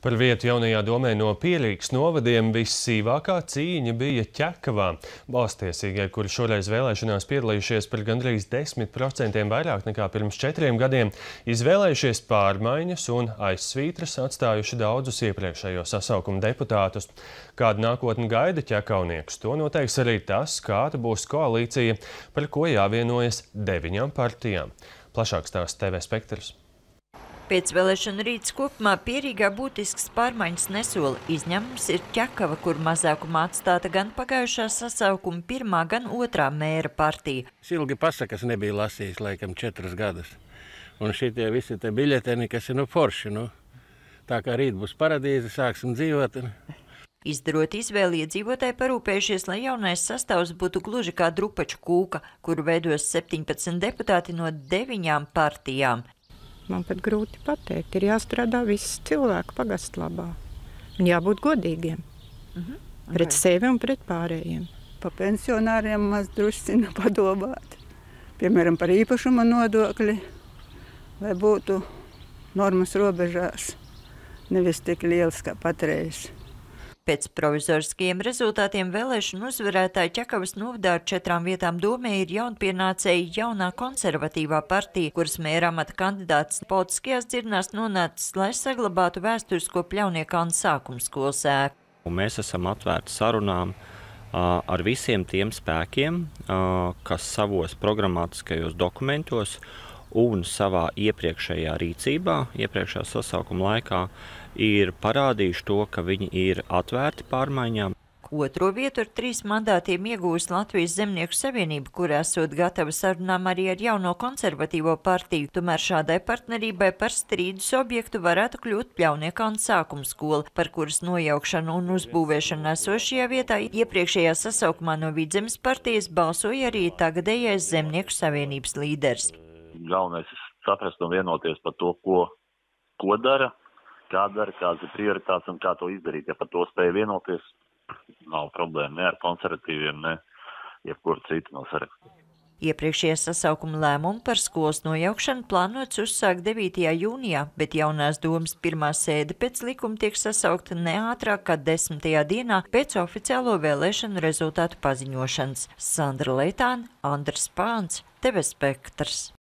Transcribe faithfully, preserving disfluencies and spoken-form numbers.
Par vietu jaunajā domē no Pierīgas novadiem vissīvākā cīņa bija Ķekavā. Balstiesīgie, kuri šoreiz vēlēšanās piedalījušies par gandrīz desmit procentiem vairāk nekā pirms četriem gadiem, izvēlējušies pārmaiņas un aizsvītras atstājuši daudzus iepriekšējo sasaukumu deputātus. Kāda nākotne gaida ķekavniekus, to noteiks arī tas, kāda būs koalīcija, par ko jāvienojas deviņām partijām. Plašāk stāsta T V Spektrs. Pēcvēlēšanu rīts kopumā Pierīgā būtisks pārmaiņas nesola. Izņēmums ir Ķekava, kur mazākumā atstāta gan pagājušā sasaukuma pirmā, gan otrā mēra partija. Es ilgi pasakas nebija lasījis, laikam, četrus gadus. Un šitie visi te biļeteni, kas ir nu forši, nu. Tā kā rīt būs paradīze, sāksim dzīvot. Izdarot izvēli, iedzīvotāji parūpējušies, lai jaunais sastāvs būtu gluži kā drupaču kūka, kuru veidos septiņpadsmit deputāti no deviņām partijām. Man pat grūti pateikt, ir jāstrādā viss cilvēku pagastlabā un jābūt godīgiem uh-huh. pret sevi un pret pārējiem. Pa pensionāriem maz druscina padomāt, piemēram, par īpašuma nodokli, lai būtu normas robežās, nevis tik liels kā patreiz. Pēc provizoriskajiem rezultātiem vēlēšanu uzvarētāja Ķekavas novadā ar četrām vietām domē ir jaunpienācēja jaunā konservatīvā partija, kuras mēra amata kandidāts politiskajās dzirnās nonācis, lai saglabātu vēsturisko Pļauniekkalna sākumskolas ēku. Mēs esam atvērti sarunām uh, ar visiem tiem spēkiem, uh, kas savos programmatiskajos dokumentos un savā iepriekšējā rīcībā, iepriekšējā sasaukuma laikā, ir parādījuši to, ka viņi ir atvērti pārmaiņām. Otro vietu ar trīs mandātiem iegūs Latvijas Zemnieku savienība, kur esot gatava sarunām arī ar jauno konservatīvo partiju. Tomēr šādai partnerībai par strīdus objektu varētu kļūt Pļauniekkalna sākumskola, par kuras nojaukšanu un uzbūvēšanu esošajā vietā iepriekšējā sasaukumā no Vidzemes partijas balsoja arī tagadējais Zemnieku savienības līderis. Galvenais ir saprast un vienoties par to, ko, ko dara, kā dara, kādas ir prioritātes un kā to izdarīt. Ja par to spēja vienoties, nav problēma ne ar konservatīviem, ne jebkuru citu no sarakstiem. Iepriekšējā sasaukuma lēmumu par skolas nojaukšanu plānots uzsākt devītajā jūnijā, bet jaunās domas pirmā sēde pēc likuma tiek sasaukta ne ātrāk kā desmitajā dienā pēc oficiālo vēlēšanu rezultātu paziņošanas. Sandra Leitāne, Andris Pāns, T V Spektrs.